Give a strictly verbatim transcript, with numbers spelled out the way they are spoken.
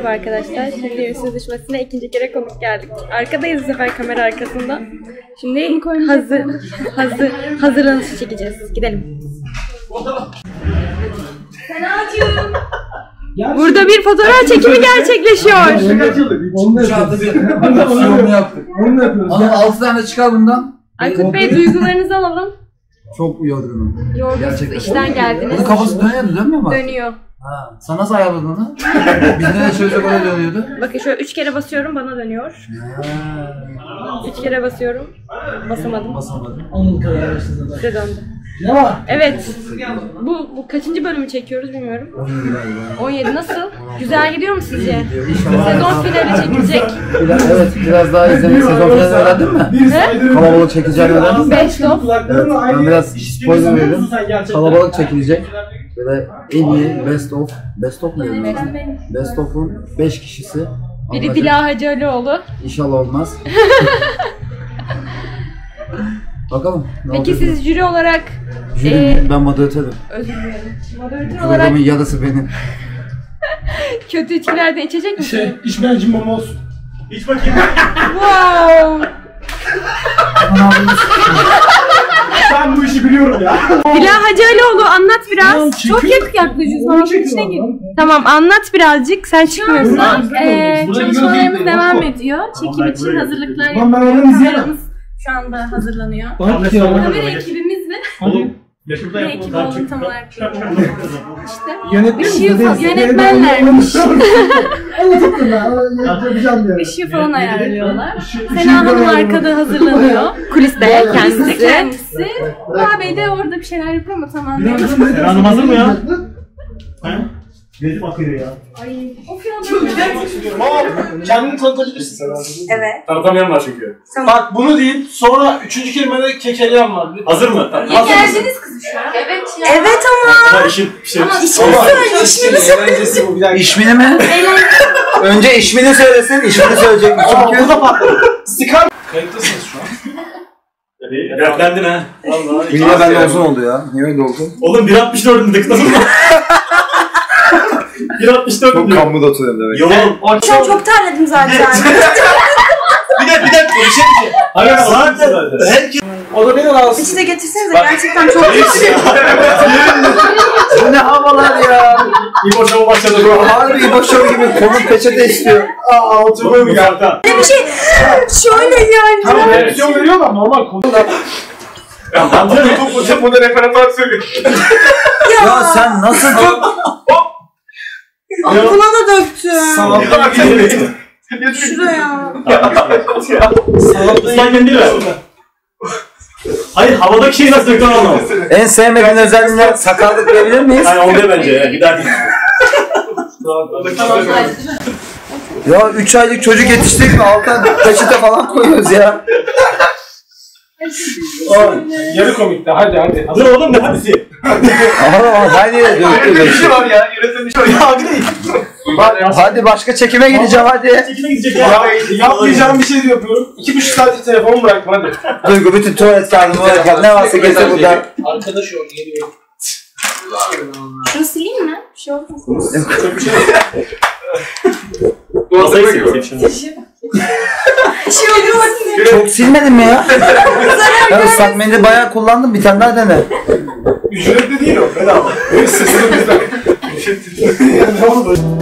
Merhaba arkadaşlar. Şimdi yüzsüz düşmesine ikinci kere konuk geldik. Arkadayız bu sefer kamera arkasında. Şimdi hazır hazır hazırlanışı çekeceğiz. Gidelim. Senacığım. Burada bir fotoğraf çekimi gerçekleşiyor. Onu yaptık. Onu yapıyoruz. Ama altı tane çıkar bundan. Aykut Bey, duygularınızı alalım. Çok yorgunum. Yorgunsunuz, işten geldiniz. Bunun kafası dönüyordu, dönmüyor mu? Dönüyor. Ha, sen nasıl ayarladın onu? Bizde de şöyle öyle dönüyordu. Bakın şöyle üç kere basıyorum, bana dönüyor. Ha. Üç kere basıyorum, basamadım. Basamadım. Size döndü. Ne var? Evet. Bu, bu kaçıncı bölümü çekiyoruz bilmiyorum. on yedi galiba. on yedi nasıl? Güzel gidiyor mu sizce? İnşallah. Sezon finali çekilecek. Biraz, evet, biraz daha izlemek. Sezon finali öğrendin mi? Ne? Kalabalık çekileceğini öğrendin mi? Best of. Evet, ben biraz spoiler verdim. Kalabalık çekilecek. Böyle en iyi best of, best of mu diyorsun? Best of'un beş kişisi. Biri alınacak. Dila Hacıoğlu. İnşallah olmaz. Bakalım. Ne Peki olacak? siz jüri olarak... Jüri e, mi? Ben moderatörüm. Özür dilerim. Moderatör olarak Programın yarısı benim. kötü içkilerde içecek misiniz? Şey, içmeyince mama olsun. İç bakayım. Wow! Ben bu işi biliyorum ya. Dila Hacıoğlu anlat biraz. Tamam, Çok yakın yaklaşıyorsun. Onu Ağzının çekiyor içine adam. gir. Tamam, anlat birazcık. Sen çıkmıyorsun. Ee, Çalışmalarımız devam ediyor. Çekim için hazırlıklar Lan ben yapıyoruz. oradan izleyemem. Kameramız şu anda hazırlanıyor. Bak ya. Kamera ekibimiz ve Hadi. ne ekibi olduğunu tam olarak bilmiyorum. İşte Yönetmen ışığı falan, yönetmenlermiş. Anlatıktım ben. Yapacağım diye. Işığı falan ayarlıyorlar. Işığı Sena Hanım falan arkada hazırlanıyor. Kuliste Kendisi. kendisi. Kendisi. Burak Bey de orada bir şeyler yapıyor ama tam anlayamadım. Sen Hanım hazır mı ya? He? Gözüm akıyor ya. Ay, of ya. Ama kendini tanıtabilirsin. Evet. Tanıtamayan var çünkü. Bak bunu değil, sonra üçüncü kelimede kekeleyen var. Hazır mı? Tamam. İyi geldiniz kızım şu an. Evet ya. Evet ama. Ama işin bir şey. İşini söyle, işini söyle. İşmini mi? Önce işmini söylesin, işmini söyleyecek. Aa, Çünkü burada patladı. Sıkar. Kayıttasınız şu an. Dertlendin ha. Vallahi. Yine benden uzun oldu ya. Niye öyle oldu? Oğlum bir altmış dördün dedik nasıl? bir altmış dört diyor. kamu da oturuyorum demek. Yoğun. Şu an çok terledim zaten. Bir dakika bir dakika bir şey diyeceğim. Hayır zaten herkes. O da beni rahatsız. İçi de getirsenize gerçekten çok kötü. Bu ne havalar ya? İbo şovu başladı bu. Harbi İbo Show gibi konu peçete istiyor. Aa, oturmuyor mu ya? Ne bir şey. Şöyle yani. Tamam, reaksiyon veriyor da normal konu. Ya mantıklı. Hocam buna referanlar söylüyor. Ya sen nasıl Buna da döktüm. Sanatlar Şuraya. Islan kendini ver. Hayır havadaki şeyi nasıl döktün anlamadım. En sevmediğin özelliğine sakarlık verebilir miyiz? Hani onda bence ya bir daha değil. Ya üç aylık çocuk yetiştik mi alttan peçete falan koyuyoruz ya. Yarı komikti, hadi hadi. Dur oğlum ne hadisi? Aha her yere döktü Bir be. şey var ya, yönetmen bir şey var. Ya hadi değil. Bak, hadi başka çekime gideceğim hadi. Çekime gidecek ya. Ya yapmayacağım bir şey de yapıyorum. İki buçuk saattir telefonumu bıraktım hadi. Duygu bütün tuvalet kağıdımı ne varsa getir buradan. Arkadaş ol, geliyor. Şunu sileyim mi? Bir şey olmaz. Masayı seviyorum şimdi. Bir şey olmaz. Çok silmedin mi ya? Ben ıslak mendil bayağı kullandım, bir tane daha dene. Ücretli değil o, bedava. Sesini bizden. Ne oldu?